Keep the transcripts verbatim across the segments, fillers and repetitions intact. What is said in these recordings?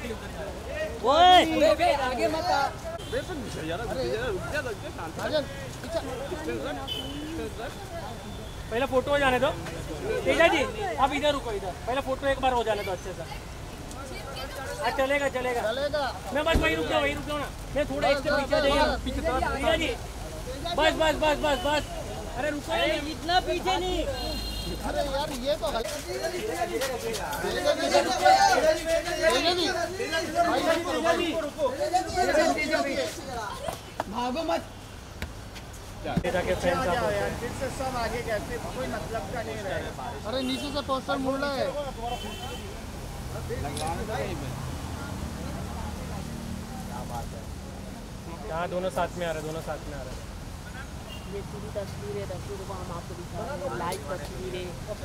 ओए आगे मत आ। पहले फोटो हो जाने दो तेजा जी, आप इधर रुको, इधर पहले फोटो एक बार हो जाने दो अच्छे से। आज चलेगा चलेगा चलेगा। मैं बस वही रुक जाऊँ, वही रुक जाऊँ ना, मैं थोड़ा एक से पीछे जाइए पीछे तेजा जी, बस बस बस बस बस। अरे रुको, इतना पीछे नहीं। अरे यार ये तो भागो मत। के फ्रेंड्स यार फिर से सब आगे कैसे, कोई मतलब का नहीं रहेगा। अरे नीचे से पोस्टर मुड़ रहा है। हाँ दोनों साथ में आ रहे, दोनों साथ में आ रहे। ये पूरी तस्वीरें तस्वीरों को हम आपको दिखा रहे हैं, लाइव तस्वीरें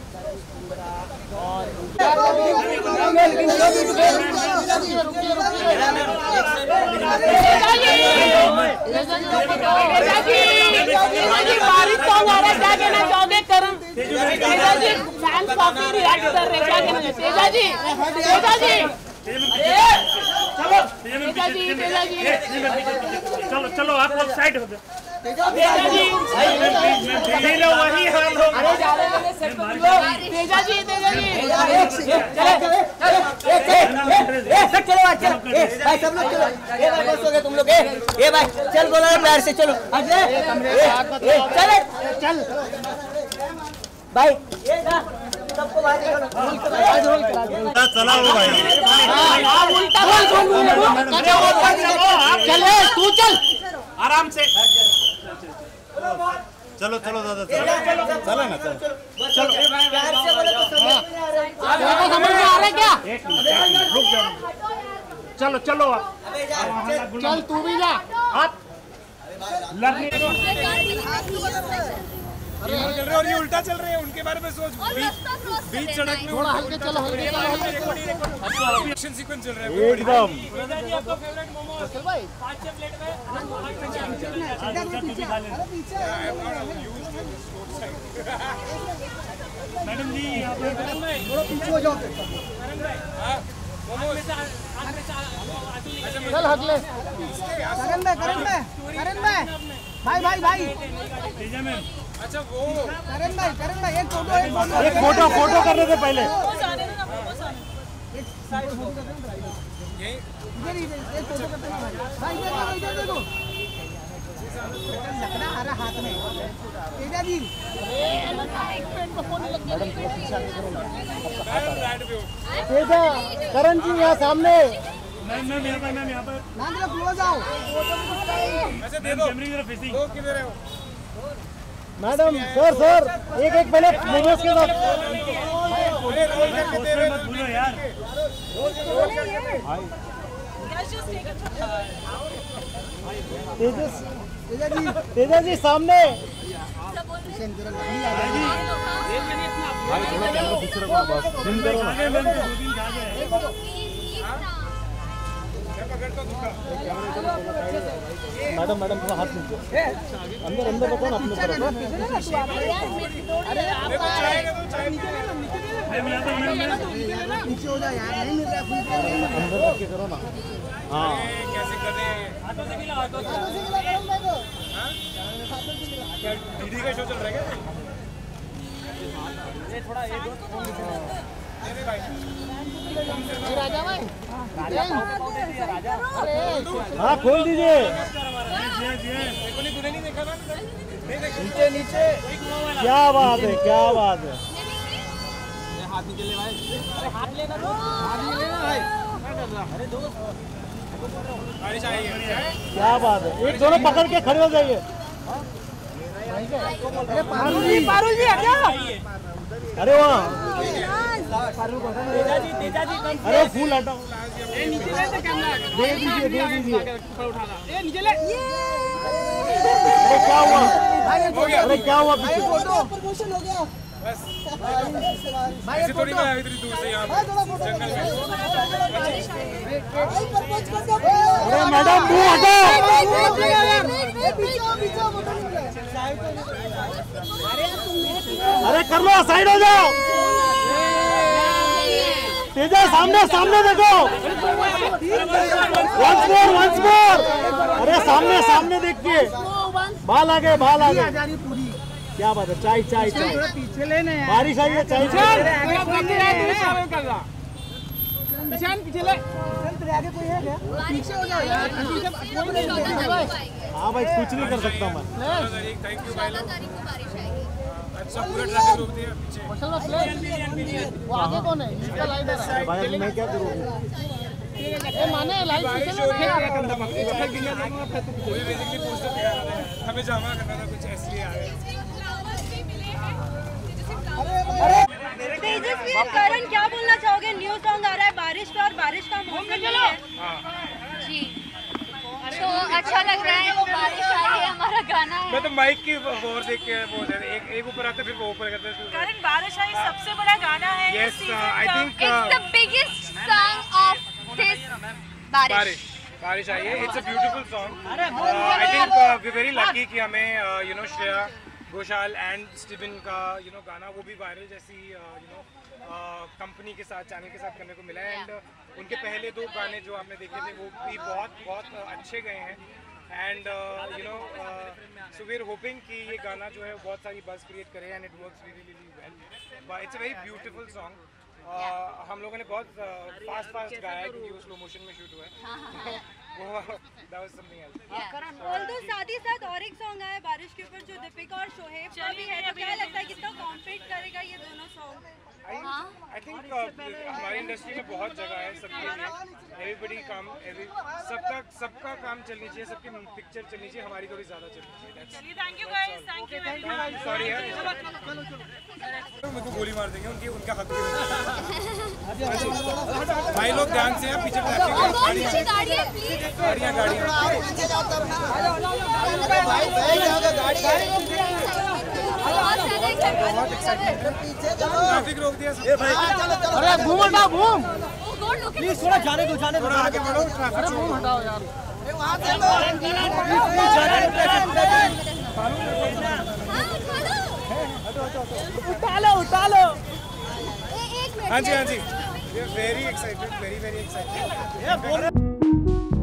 बारिश सॉन्ग आ रहा है, क्या कहना चाहोगे करम? तेजा जी फैंस काफी रिएक्ट कर रहे हैं, क्या कहना? तेजा जी तेजा जी चलो तेजा जी तेजा जी चलो चलो आप लोग साइड हो जाओ। तेजा जी वही हाल हो। अरे जा रहे हैं सेट पर लोग। तेजा जी तेजा जी चलो चलो चलो भाई सब लोग चलो। ए भाई बस हो गए तुम लोग। ए भाई चल बोला ना प्यार से, चलो चल चल भाई सबको बाहर चला हो भाई। चल तू चल आराम से चलो चलो दादा चलो चलो ना चलो चलो प्यार से बोले तो समझ में आ रहा है क्या? रुक जाओ, चलो चलो आप चल तू भी जा। आप लड़ने अरे चल रहे और ये उल्टा चल रहे हैं, उनके बारे में सोच। बीच सड़क में थोड़ा हल्के चलो, हल्के चलो। एक्शन सीक्वेंस चल रहा है एकदम। तेजा जी आपका फेवरेट मोमोज चल भाई पाँच छह प्लेट में मैडम जी यहाँ पे थोड़ा पीछे हो जाओ। चल हगले। करण भाई करण भाई करण भाई भाई भाई भाई तेजा मैम, अच्छा वो करण भाई करण भाई एक फोटो एक फोटो एक फोटो फोटो कर रहे थे पहले। इधर इधर एक फोटो करते हैं भाई। भाई इधर देखो, इधर देखो लकड़ा आ रहा हाथ में। तेजा जी तेजा करण जी यहाँ सामने। मैम मैम यहाँ पर, मैम यहाँ पर नाम जरा क्लोज आओ। ऐसे दे दो। कैमरे की तरफ फेसिंग। दो किधर है वो? मैडम सर सर एक एक पहले मोमोज के साथ। अरे रोल करके दे रहे मत भूलो यार। तेजस तेजा जी तेजा जी सामने। आगे मैम दो दिन जा गए। मैडम मैडम थोड़ा हाथ नीचे अंदर अंदर रखो ना अपने तरफ। मैम यहाँ पर, मैम मैम नीचे हो जा यार, नहीं मिल रहा है। अंदर रख के करो ना। हाँ कैसे कर रहे हैं? ऑटो से मिला, ऑटो से क्या डीडी का शो चल रहा है क्या? ये थोड़ा ये दो राजा भाई राजा। हाँ खोल दीजिए। देखो नहीं, तूने नहीं देखा ना? नहीं देखा। नीचे नीचे। क्या बात है, क्या बात है। हाथ निकले भाई। अरे हाथ लेना दो, हाथ नहीं लेना भाई। अरे दो बारिश आई है। क्या बात है, एक दोनों पकड़ के खड़े हो जाइए। अरे पारुल जी पारुल जी हटो। अरे वहाँ तेजा जी तेजा जी कम अरे फूल हटाओ। ए नीचे ले से कैमरा दे दीजिए दे दीजिए। उठाना ए नीचे ले। अरे क्या हुआ, भाई अरे क्या हुआ पीछे। फोटो प्रमोशन हो गया बस भाई। ऐसे थोड़ी मैं इतनी दूर से यहाँ जंगल में। अरे मैडम मुँह हटाओ। अरे कर लो, साइड हो जाओ। तेजा सामने सामने देखो, वंस मोर वंस मोर, अरे सामने सामने देख के, बाल आगे बाल आगे, क्या बात है, चाय चाय चाय, पीछे लेने हैं, बारिश आई है, चाय चाय, निशान पीछे ले, तेरे आगे कोई है क्या? पीछे हो जाओ यार, पीछे कोई नहीं है भाई। हाँ भाई कुछ नहीं कर सकता मैं। थैंक यू भाई लोग। अच्छा पूरा ट्रैफिक रोक दिया पीछे। वो आगे कौन है? इसका लाइट है भाई अब मैं क्या करूँ? ए माने लाइट पीछे ले कोई बेसिकली पोस्टर दिखा रहा है, हमें जमा करना था कुछ इसलिए आ गए। तेजस्वी और करण क्या बोलना चाहोगे? न्यू सॉन्ग आ रहा है बारिश का और बारिश का मौसम है जी, तो अच्छा लग रहा है, बारिश आ रही है, हमारा गाना है। मैं तो माइक की ओर देख के बोल रहे थे, एक एक ऊपर आता फिर वो ऊपर करता है। करण बारिश आई सबसे बड़ा गाना है yes I think It's the biggest song of this बारिश। बारिश बारिश आई है, it's a beautiful song. I think we very lucky कि हमें you know Shreya Ghoshal and Steven का यू नो गाना वो भी वायरल जैसी यू नो कंपनी के साथ चैनल के साथ करने को मिला है। एंड उनके पहले दो गाने जो आपने देखे थे वो भी बहुत बहुत अच्छे गए हैं। And you know so we are hoping कि ये गाना जो है बहुत सारी बज़ क्रिएट करे and it works really really well. But it's a very beautiful song. हम लोगों ने बहुत फास्ट फास्ट गाया है क्योंकि वो स्लो मोशन में शूट हुआ है। That was something else. Although साथ ही साथ और एक सॉन्ग आया बारिश के ऊपर जो दीपिका और शोहेब का भी है, तो क्या लगता है कितना कॉम्पीट करेगा ये दोनों सॉन्ग? आई थिंक हमारी इंडस्ट्री में बहुत जगह है सबके लिए, एवरीबडी काम एवरी सबका सबका काम चलनी चाहिए, सबकी पिक्चर चलनी चाहिए, हमारी थोड़ी ज़्यादा चलनी चाहिए। Thank you guys, thank you very much. Sorry यार, मेरे को गोली मार देंगे, उनकी उनका हक भी भाई लोग ध्यान से हैं, पीछे ट्रैफिक है, गाड़ियाँ गाड़ियाँ गाड़ियाँ ट्रैफिक रोक दिया। अरे घूम हटाओ घूम, प्लीज थोड़ा जाने दो जाने दो, थोड़ा आगे बढ़ो, ट्रैफिक घूम हटाओ यार। उठा लो उठा लो। हाँ जी हाँ जी, very excited, very very excited.